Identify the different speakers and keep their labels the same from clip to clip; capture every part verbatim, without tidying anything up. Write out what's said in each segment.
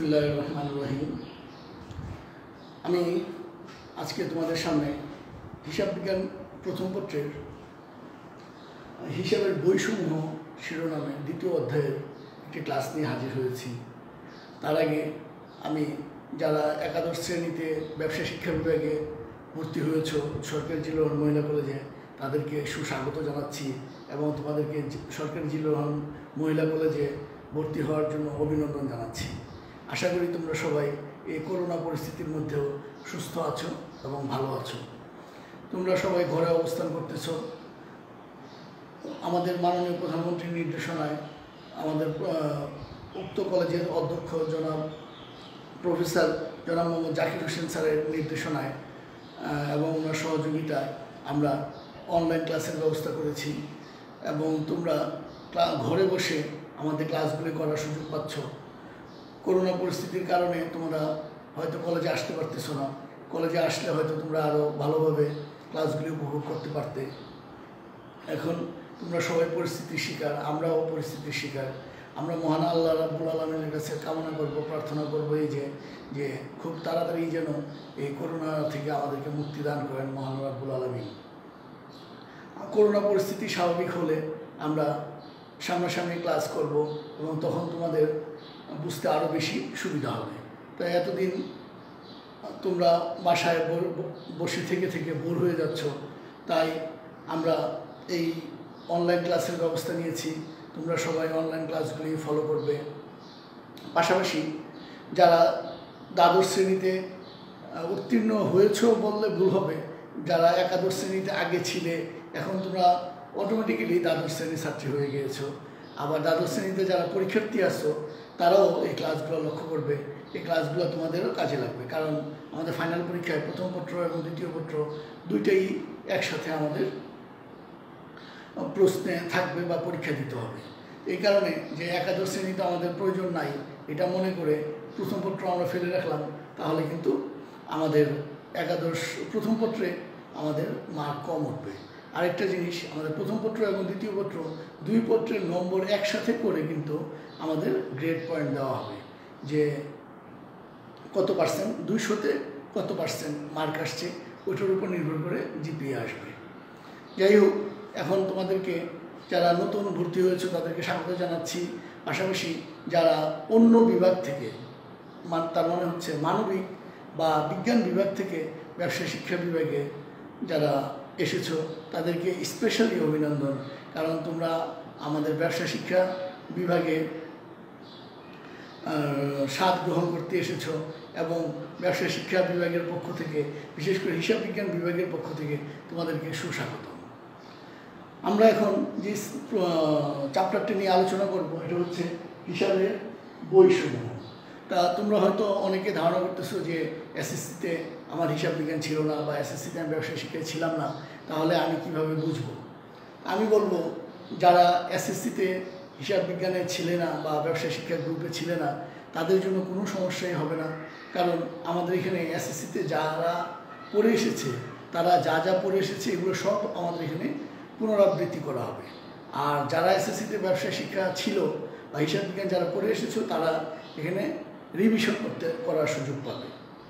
Speaker 1: বিসমিল্লাহির রহমানির রহিম। আমি আজকে তোমাদের সামনে হিসাব বিজ্ঞান প্রথম পত্রের হিসাবের বইসমূহ শিরোনামে দ্বিতীয় অধ্যায়ের একটি ক্লাস নিয়ে হাজির হয়েছি। তার আগে আমি যারা একাদশ শ্রেণীতে ব্যবসা শিক্ষা বিভাগে ভর্তি হয়েছ সরকারি জিল্লুর রহমান মহিলা কলেজে, তাদেরকে সুস্বাগত জানাচ্ছি এবং তোমাদেরকে সরকারি জিল্লুর রহমান মহিলা কলেজে ভর্তি হওয়ার জন্য অভিনন্দন জানাচ্ছি। আশা করি তোমরা সবাই এই করোনা পরিস্থিতির মধ্যেও সুস্থ আছো এবং ভালো আছো। তোমরা সবাই ঘরে অবস্থান করতেছ। আমাদের মাননীয় প্রধানমন্ত্রীর নির্দেশনায় আমাদের উক্ত কলেজের অধ্যক্ষ জনাব প্রফেসর জনাব মোহাম্মদ জাকির হোসেন স্যারের নির্দেশনায় এবং ওনার সহযোগিতায় আমরা অনলাইন ক্লাসের ব্যবস্থা করেছি এবং তোমরা ঘরে বসে আমাদের ক্লাসগুলি করার সুযোগ পাচ্ছ। করোনা পরিস্থিতির কারণে তোমরা হয়তো কলেজে আসতে পারতেছো না। কলেজে আসলে হয়তো তোমরা আরও ভালোভাবে ক্লাসগুলি উপভোগ করতে পারতে। এখন তোমরা সবাই পরিস্থিতির শিকার, আমরাও পরিস্থিতির শিকার। আমরা মহান আল্লাহ রাব্বুল আলামিনের কাছে কামনা করব, প্রার্থনা করব এই যে যে খুব তাড়াতাড়ি যেন এই করোনা থেকে আমাদেরকে মুক্তি দান করেন মহান রাব্বুল আলামিন। করোনা পরিস্থিতি স্বাভাবিক হলে আমরা সামনাসামনি ক্লাস করব এবং তখন তোমাদের বুঝতে আরও বেশি সুবিধা হবে। তাই এতদিন তোমরা বাসায় বসে থেকে থেকে বোর হয়ে যাচ্ছ, তাই আমরা এই অনলাইন ক্লাসের ব্যবস্থা নিয়েছি। তোমরা সবাই অনলাইন ক্লাসগুলি ফলো করবে। পাশাপাশি যারা দ্বাদশ শ্রেণীতে উত্তীর্ণ হয়েছ বললে ভুল হবে, যারা একাদশ শ্রেণীতে আগে ছিলে এখন তোমরা অটোমেটিক্যালি দ্বাদশ শ্রেণীর ছাত্রী হয়ে গিয়েছো। আবার দ্বাদশ শ্রেণীতে যারা পরীক্ষার্থী আসছো তারাও এই ক্লাসগুলো লক্ষ্য করবে। এই ক্লাসগুলো তোমাদেরও কাজে লাগবে, কারণ আমাদের ফাইনাল পরীক্ষায় প্রথম পত্র এবং দ্বিতীয় পত্র দুইটাই একসাথে আমাদের প্রশ্নে থাকবে বা পরীক্ষা দিতে হবে। এই কারণে যে একাদশ শ্রেণীতে আমাদের প্রয়োজন নাই এটা মনে করে প্রথম পত্র আমরা ফেলে রাখলাম, তাহলে কিন্তু আমাদের একাদশ প্রথম পত্রে আমাদের মার্ক কম উঠবে। আরেকটা জিনিস, আমাদের প্রথম পত্র এবং দ্বিতীয় পত্র দুই পত্রের নম্বর একসাথে করে কিন্তু আমাদের গ্রেড পয়েন্ট দেওয়া হবে, যে কত পার্সেন্ট দুইশোতে কত পার্সেন্ট মার্ক আসছে ওইটার উপর নির্ভর করে জিপিএ আসবে। যাই হোক, এখন তোমাদেরকে যারা নতুন ভর্তি হয়েছে তাদেরকে স্বাগত জানাচ্ছি। পাশাপাশি যারা অন্য বিভাগ থেকে, তার মানে হচ্ছে মানবিক বা বিজ্ঞান বিভাগ থেকে ব্যবসা শিক্ষা বিভাগে যারা এসেছো তাদেরকে স্পেশালি অভিনন্দন, কারণ তোমরা আমাদের ব্যবসা শিক্ষা বিভাগে স্বাদ গ্রহণ করতে এসেছো এবং ব্যবসা শিক্ষা বিভাগের পক্ষ থেকে, বিশেষ করে হিসাব বিজ্ঞান বিভাগের পক্ষ থেকে তোমাদেরকে সুস্বাগত। আমরা এখন যে চ্যাপ্টারটি নিয়ে আলোচনা করব এটা হচ্ছে হিসাবের বইসমূহ। তা তোমরা হয়তো অনেকে ধারণা করতেছো যে এসএসসিতে আমার হিসাব বিজ্ঞান ছিল না বা এসএসসিতে আমি ব্যবসা শিক্ষায় ছিলাম না, তাহলে আমি কিভাবে বুঝবো? আমি বলবো, যারা এসএসসিতে হিসাব বিজ্ঞানে ছিলে না বা ব্যবসা শিক্ষা গ্রুপে ছিলে না তাদের জন্য কোনো সমস্যাই হবে না, কারণ আমাদের এখানে এসএসসিতে যারা পড়ে এসেছে তারা যা যা পড়ে এসেছে এগুলো সব আমাদের এখানে পুনরাবৃত্তি করা হবে। আর যারা এসএসসিতে ব্যবসা শিক্ষা ছিল বা হিসাব বিজ্ঞান যারা পড়ে এসেছো তারা এখানে রিভিশন করতে করার সুযোগ পাবে।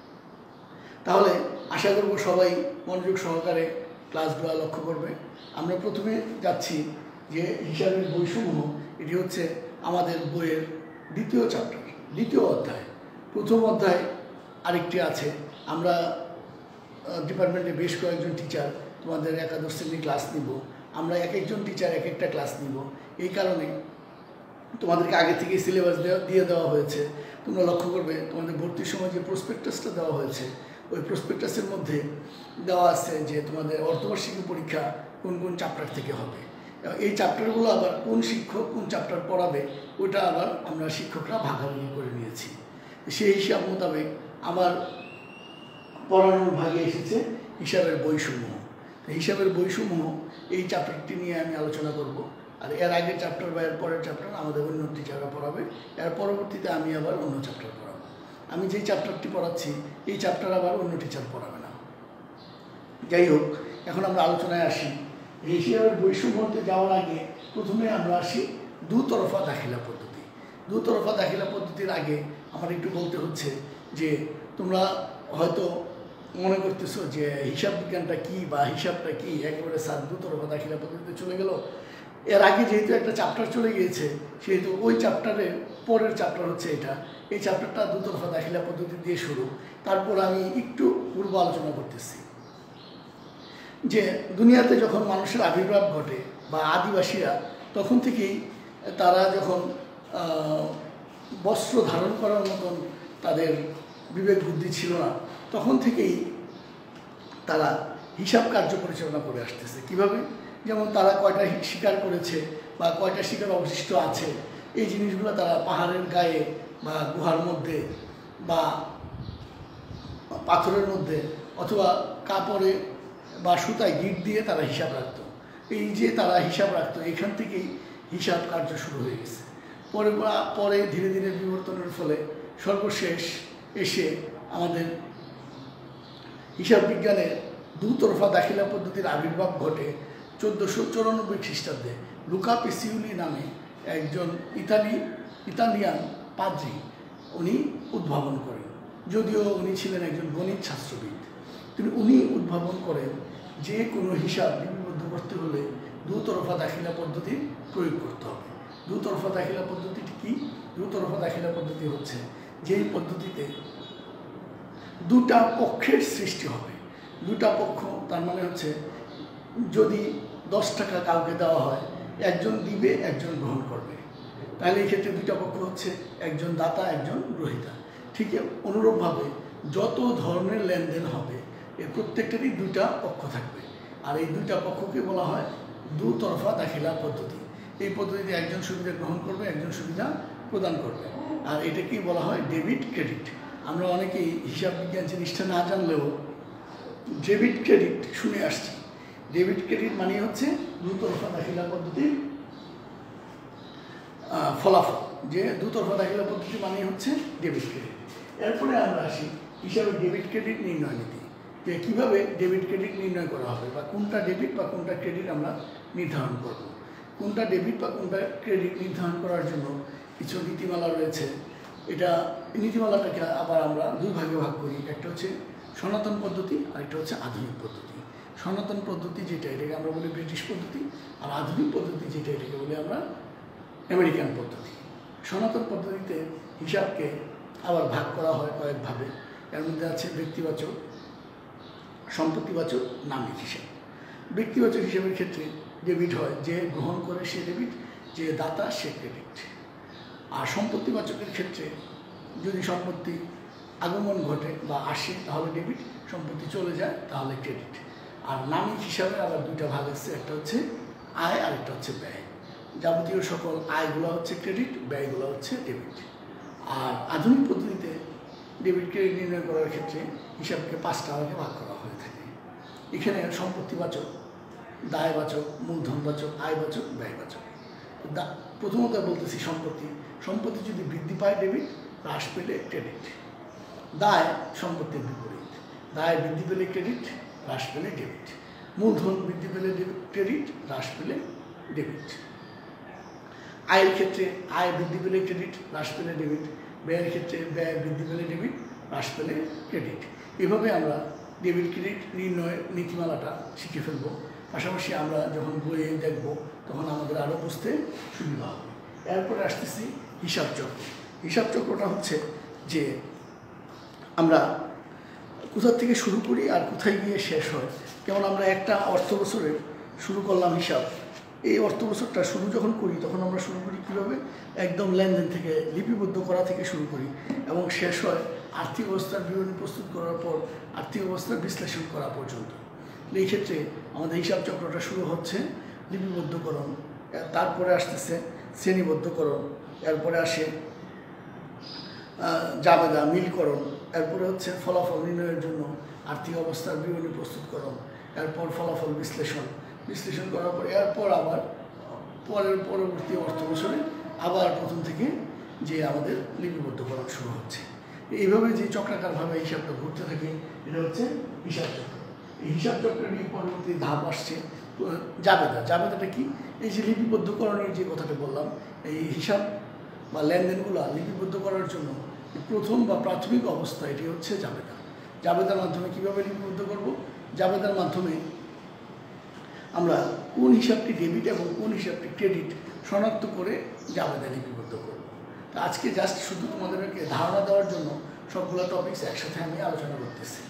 Speaker 1: তাহলে আশা করব সবাই মনোযোগ সহকারে ক্লাসগুলো লক্ষ্য করবে। আমরা প্রথমে যাচ্ছি যে হিসাবের বইসমূহ, এটি হচ্ছে আমাদের বইয়ের দ্বিতীয় চ্যাপ্টার, দ্বিতীয় অধ্যায়। প্রথম অধ্যায় আরেকটি আছে। আমরা ডিপার্টমেন্টে বেশ কয়েকজন টিচার তোমাদের একাদশ শ্রেণী ক্লাস নিব। আমরা এক একজন টিচার এক একটা ক্লাস নিব। এই কারণে তোমাদেরকে আগে থেকেই সিলেবাস দেওয়া দিয়ে দেওয়া হয়েছে। তোমরা লক্ষ্য করবে তোমাদের ভর্তির সময় যে প্রসপেক্টাসটা দেওয়া হয়েছে ওই প্রসপেক্টাসের মধ্যে দেওয়া আছে যে তোমাদের অর্ধবার্ষিকী পরীক্ষা কোন কোন চ্যাপ্টার থেকে হবে। এই চ্যাপ্টারগুলো আবার কোন শিক্ষক কোন চ্যাপ্টার পড়াবে ওটা আবার আমরা শিক্ষকরা ভাগাভাগি করে নিয়েছি। সেই হিসাব মোতাবেক আমার পড়ানোর ভাগে এসেছে হিসাবের বইসমূহ। হিসাবের বইসমূহ এই চ্যাপ্টারটি নিয়ে আমি আলোচনা করব। আর এর আগের চ্যাপ্টার বা এর পরের চ্যাপ্টার আমাদের অন্য টিচাররা পড়াবে, এর পরবর্তীতে আমি আবার অন্য চ্যাপ্টার পড়াবো। আমি যেই চ্যাপ্টারটি পড়াচ্ছি এই চ্যাপ্টার আবার অন্য টিচার পড়াবে না। যাই হোক, এখন আমরা আলোচনায় আসি। হিসাবের বইসমূহতে যাওয়ার আগে প্রথমে আমরা আসি দুতরফা দাখিলা পদ্ধতি। দুতরফা দাখিলা পদ্ধতির আগে আমার একটু বলতে হচ্ছে যে তোমরা হয়তো মনে করতেছো যে হিসাব বিজ্ঞানটা কী বা হিসাবটা কী, একেবারে স্যার দুতরফা দাখিলা পদ্ধতিতে চলে গেল। এর আগে যেহেতু একটা চ্যাপ্টার চলে গিয়েছে, সেহেতু ওই চ্যাপ্টারের পরের চ্যাপ্টার হচ্ছে এটা। এই চ্যাপ্টারটা দুতরফা দাখিলা পদ্ধতি দিয়ে শুরু। তারপর আমি একটু পূর্ব আলোচনা করতেছি যে দুনিয়াতে যখন মানুষের আবির্ভাব ঘটে বা আদিবাসীরা, তখন থেকেই তারা যখন বস্ত্র ধারণ করার মতন তাদের বিবেক বুদ্ধি ছিল না, তখন থেকেই তারা হিসাব কার্য পরিচালনা করে আসতেছে। কিভাবে? যেমন তারা কয়টা শিকার করেছে বা কয়টা শিকার অবশিষ্ট আছে, এই জিনিসগুলো তারা পাহাড়ের গায়ে বা গুহার মধ্যে বা পাথরের মধ্যে অথবা কাপড়ে বা সুতায় গিট দিয়ে তারা হিসাব রাখতো। এই যে তারা হিসাব রাখতো, এখান থেকেই হিসাব কার্য শুরু হয়ে গেছে। পরে পরে ধীরে ধীরে বিবর্তনের ফলে সর্বশেষ এসে আমাদের হিসাব বিজ্ঞানের দুতরফা দাখিলা পদ্ধতির আবির্ভাব ঘটে চোদ্দোশো চৌরানব্বই খ্রিস্টাব্দে। লুকা পেসিউলি নামে একজন ইতালি ইতালিয়ান পাদ্রী উনি উদ্ভাবন করেন। যদিও উনি ছিলেন একজন গণিত শাস্ত্রবিদ, তিনি উনি উদ্ভাবন করেন যে কোনো হিসাব লিপিবদ্ধ করতে হলে দুতরফা দাখিলা পদ্ধতি প্রয়োগ করতে হবে। দুতরফা দাখিলা পদ্ধতিটি কি? দুতরফা দাখিলা পদ্ধতি হচ্ছে যেই পদ্ধতিতে দুটা পক্ষের সৃষ্টি হবে। দুটা পক্ষ তার মানে হচ্ছে যদি দশ টাকা কাউকে দেওয়া হয়, একজন দিবে একজন গ্রহণ করবে, তাহলে এই ক্ষেত্রে দুইটা পক্ষ হচ্ছে একজন দাতা একজন গ্রহীতা। ঠিক অনুরূপভাবে যত ধরনের লেনদেন হবে এর প্রত্যেকটারই দুইটা পক্ষ থাকবে, আর এই দুইটা পক্ষকে বলা হয় দুতরফা দাখিলা পদ্ধতি। এই পদ্ধতিতে একজন সুবিধা গ্রহণ করবে, একজন সুবিধা প্রদান করবে, আর এটাকেই বলা হয় ডেবিট ক্রেডিট। আমরা অনেকেই হিসাব বিজ্ঞান জিনিসটা না জানলেও ডেবিট ক্রেডিট শুনে আসছি। ডেবিট ক্রেডিট মানে হচ্ছে দুতরফা দাখিলা পদ্ধতির ফলাফল, যে দুতরফা দাখিলা পদ্ধতি মানে হচ্ছে ডেবিট ক্রেডিট। এরপরে আমরা আসি হিসাবে ডেবিট ক্রেডিট নির্ণয় নীতি, যে কীভাবে ডেবিট ক্রেডিট নির্ণয় করা হবে বা কোনটা ডেবিট বা কোনটা ক্রেডিট আমরা নির্ধারণ করব। কোনটা ডেবিট বা কোনটা ক্রেডিট নির্ধারণ করার জন্য কিছু নীতিমালা রয়েছে। এটা নীতিমালাটাকে আবার আমরা দুই ভাগে ভাগ করি, একটা হচ্ছে সনাতন পদ্ধতি আর একটা হচ্ছে আধুনিক পদ্ধতি। সনাতন পদ্ধতি যেটা, এটাকে আমরা বলি ব্রিটিশ পদ্ধতি, আর আধুনিক পদ্ধতি যেটা, এটাকে বলি আমরা আমেরিকান পদ্ধতি। সনাতন পদ্ধতিতে হিসাবকে আবার ভাগ করা হয় কয়েকভাবে। এর মধ্যে আছে ব্যক্তিবাচক, সম্পত্তিবাচক, নামিক হিসাব। ব্যক্তিবাচক হিসাবের ক্ষেত্রে ডেবিট হয়, যে গ্রহণ করে সে ডেবিট, যে দাতা সে ক্রেডিট। আর সম্পত্তিবাচকের ক্ষেত্রে যদি সম্পত্তি আগমন ঘটে বা আসে তাহলে ডেবিট, সম্পত্তি চলে যায় তাহলে ক্রেডিট। আর নামিক হিসাবে আবার দুইটা ভাগ আছে, একটা হচ্ছে আয় আর একটা হচ্ছে ব্যয়। যাবতীয় সকল আয়গুলো হচ্ছে ক্রেডিট, ব্যয়গুলো হচ্ছে ডেবিট। আর আধুনিক পদ্ধতিতে ডেবিট ক্রেডিট নির্ণয় করার ক্ষেত্রে হিসাবকে পাঁচটা ভাগে ভাগ করা হয়ে থাকে। এখানে সম্পত্তিবাচক, দায়বাচক, মূলধনবাচক, আয়বাচক, ব্যয়বাচক। প্রথমত বলতেছি সম্পত্তি। সম্পত্তি যদি বৃদ্ধি পায় ডেবিট, হ্রাস পেলে ক্রেডিট। দায় সম্পত্তির বিপরীত, দায় বৃদ্ধি পেলে ক্রেডিট, হ্রাস পেলে ডেবিট। মূলধন বৃদ্ধি পেলে ক্রেডিট, হ্রাস পেলে ডেবিট। আয়ের ক্ষেত্রে আয় বৃদ্ধি পেলে ক্রেডিট, হ্রাস পেলে ডেবিট। ব্যয়ের ক্ষেত্রে ব্যয় বৃদ্ধি পেলে ডেবিট, হ্রাস পেলে ক্রেডিট। এভাবে আমরা ডেবিট ক্রেডিট নির্ণয়ের নীতিমালাটা শিখে ফেলব। পাশাপাশি আমরা যখন বইয়ে দেখব তখন আমাদের আরও বুঝতে সুবিধা হবে। এরপরে আসতেছি হিসাব চক্র। হিসাব চক্রটা হচ্ছে যে আমরা কোথা থেকে শুরু করি আর কোথায় গিয়ে শেষ হয়। যেমন আমরা একটা অর্থ বছরে শুরু করলাম হিসাব, এই অর্থ বছরটা শুরু যখন করি তখন আমরা শুরু করি কীভাবে, একদম লেনদেন থেকে লিপিবদ্ধ করা থেকে শুরু করি এবং শেষ হয় আর্থিক অবস্থার বিবরণী প্রস্তুত করার পর আর্থিক অবস্থার বিশ্লেষণ করা পর্যন্ত। এই ক্ষেত্রে আমাদের হিসাব চক্রটা শুরু হচ্ছে লিপিবদ্ধকরণ, তারপরে আসতেছে শ্রেণীবদ্ধকরণ, এরপরে আসে জাবেদা মিলকরণ, এরপরে হচ্ছে ফলাফল নির্ণয়ের জন্য আর্থিক অবস্থার বিবরণী প্রস্তুতকরণ, এরপর ফলাফল বিশ্লেষণ, বিশ্লেষণ করার পর এরপর আবার পরের পরবর্তী অর্থ বছরে আবার প্রথম থেকে যে আমাদের লিপিবদ্ধকরণ শুরু হচ্ছে। এইভাবে যে চক্রাকারভাবে হিসাবটা ঘুরতে থাকে, এটা হচ্ছে হিসাব চক্র। এই হিসাব চক্রেরই পরবর্তী ধাপ আসছে জাবেদা। জাবেদাটা কি? এই যে লিপিবদ্ধকরণের যে কথাটা বললাম, এই হিসাব বা লেনদেনগুলো লিপিবদ্ধ করার জন্য প্রথম বা প্রাথমিক অবস্থা এটি হচ্ছে জাবেদা। জাবেদার মাধ্যমে কীভাবে লিপিবদ্ধ করব? জাবেদার মাধ্যমে আমরা কোন হিসাবটি ডেবিট এবং কোন হিসাবটি ক্রেডিট শনাক্ত করে জাবেদা লিপিবদ্ধ করব। তো আজকে জাস্ট শুধু তোমাদেরকে ধারণা দেওয়ার জন্য সবগুলো টপিকস একসাথে আমি আলোচনা করতেছি।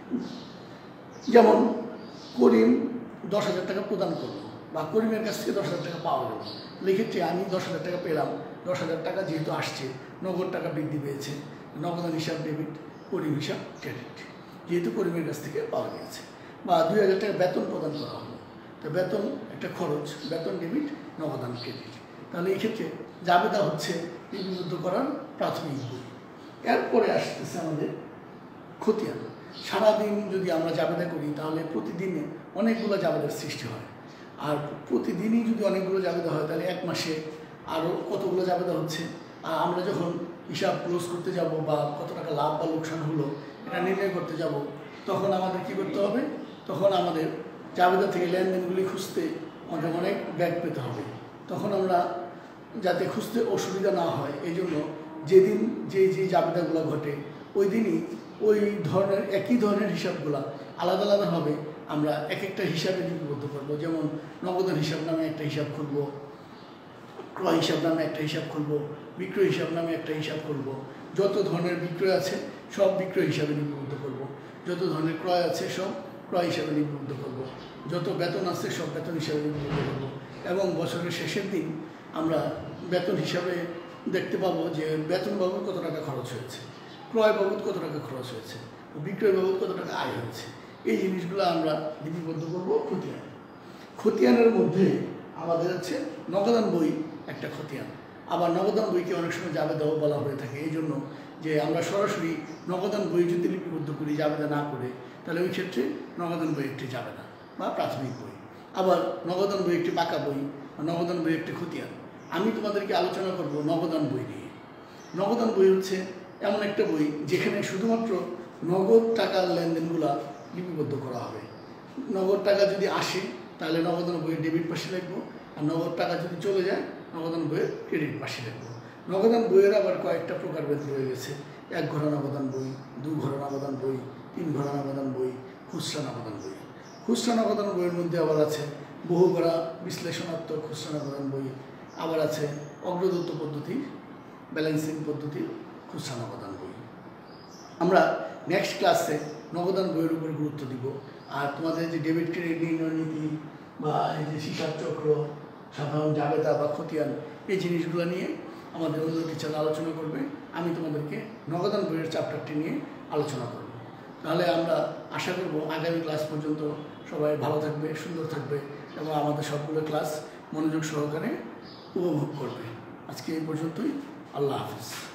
Speaker 1: যেমন করিম দশ হাজার টাকা প্রদান করলো বা করিমের কাছ থেকে দশ হাজার টাকা পাওয়া গেল, এক্ষেত্রে আমি দশ হাজার টাকা পেলাম, দশ হাজার টাকা যেহেতু আসছে নগদ টাকা বৃদ্ধি পেয়েছে, নগদান হিসাব ডেবিট, করিম হিসাব ক্রেডিট, যেহেতু করিমের কাছ থেকে পাওয়া গিয়েছে। বা দুই হাজার টাকা বেতন প্রদান করা হলো, তো বেতন একটা খরচ, বেতন ডেবিট, নগদান ক্রেডিট। তাহলে এই ক্ষেত্রে জাবেদা হচ্ছে লিপিবদ্ধ করার প্রাথমিক বই। এরপরে আসতেছে আমাদের খতিয়ান। সারাদিন যদি আমরা জাবেদা করি তাহলে প্রতিদিনে অনেকগুলো জাবেদার সৃষ্টি হয়, আর প্রতিদিনই যদি অনেকগুলো জাবেদা হয় তাহলে এক মাসে আরও কতগুলো জাবেদা হচ্ছে। আর আমরা যখন হিসাব ক্লোজ করতে যাব বা কত টাকা লাভ বা লোকসান হলো এটা নির্ণয় করতে যাব, তখন আমাদের কী করতে হবে? তখন আমাদের জাবেদা থেকে লেনদেনগুলি খুঁজতে আমাদের অনেক ব্যাগ পেতে হবে। তখন আমরা যাতে খুঁজতে অসুবিধা না হয় এই জন্য যেদিন যে যে জাবেদাগুলো ঘটে ওই দিনই ওই ধরনের একই ধরনের হিসাবগুলো আলাদা আলাদাভাবে আমরা এক একটা হিসাবে লিপিবদ্ধ করবো। যেমন নগদান হিসাব নামে একটা হিসাব খুলব, ক্রয় হিসাব নামে একটা হিসাব খুলব, বিক্রয় হিসাব নামে একটা হিসাব খুলব। যত ধরনের বিক্রয় আছে সব বিক্রয় হিসাবে লিপিবদ্ধ করব, যত ধরনের ক্রয় আছে সব ক্রয় হিসাবে লিপিবদ্ধ করব, যত বেতন আছে সব বেতন হিসাবে লিপিবদ্ধ করব। এবং বছরের শেষের দিন আমরা বেতন হিসাবে দেখতে পাবো যে বেতন বাবদ কত টাকা খরচ হয়েছে, ক্রয় বাবদ কত টাকা খরচ হয়েছে, বিক্রয় বাবদ কত টাকা আয় হয়েছে। এই জিনিসগুলো আমরা লিপিবদ্ধ করবো খতিয়ান। খতিয়ানের মধ্যে আমাদের হচ্ছে নগদান বই একটা খতিয়ান। আবার নগদান বইকে অনেক সময় জাবেদাও বলা হয়ে থাকে, এই জন্য যে আমরা সরাসরি নগদান বই যদি লিপিবদ্ধ করি জাবেদা না করে, তাহলে ওই ক্ষেত্রে নগদান বই একটি জাবেদা বা প্রাথমিক বই। আবার নগদান বই একটি পাকা বই, নগদান বই একটি খতিয়ান। আমি তোমাদেরকে আলোচনা করব নগদান বই নিয়ে। নগদান বই হচ্ছে এমন একটা বই যেখানে শুধুমাত্র নগদ টাকার লেনদেনগুলা লিপিবদ্ধ করা হবে। নগদ টাকা যদি আসে তাহলে নগদান বইয়ের ডেবিট পাশে লিখবো, আর নগদ টাকা যদি চলে যায় নগদান বইয়ের ক্রেডিট পাশে লিখবো। নগদান বইয়ের আবার কয়েকটা প্রকারভেদ রয়ে গেছে। এক ঘোড়া নগদান বই, দু ঘোড়া নগদান বই, তিন ঘোড়া নগদান বই, খুচরা নগদান বই। খুচরা নগদান বইয়ের মধ্যে আবার আছে বহু ঘোড়া বিশ্লেষণাত্মক খুচরা নগদান বই, আবার আছে অগ্রদত্ত পদ্ধতি ব্যালেন্সিং পদ্ধতির খুচরা নগদান বই। আমরা নেক্সট ক্লাসে নগদান বইয়ের উপর গুরুত্ব দিব। আর তোমাদের যে ডেবিট ক্রেডিট নির্ণয় নীতি বা এই যে হিসাব চক্র, সাধারণ জাবেদা বা খতিয়ান, এই জিনিসগুলো নিয়ে আমাদের অন্য টিচার আলোচনা করবে। আমি তোমাদেরকে নগদান বইয়ের চ্যাপ্টারটি নিয়ে আলোচনা করব। তাহলে আমরা আশা করব আগামী ক্লাস পর্যন্ত সবাই ভালো থাকবে, সুন্দর থাকবে এবং আমাদের সবগুলো ক্লাস মনোযোগ সহকারে উপভোগ করবে। আজকে এই পর্যন্তই। আল্লাহ হাফিজ।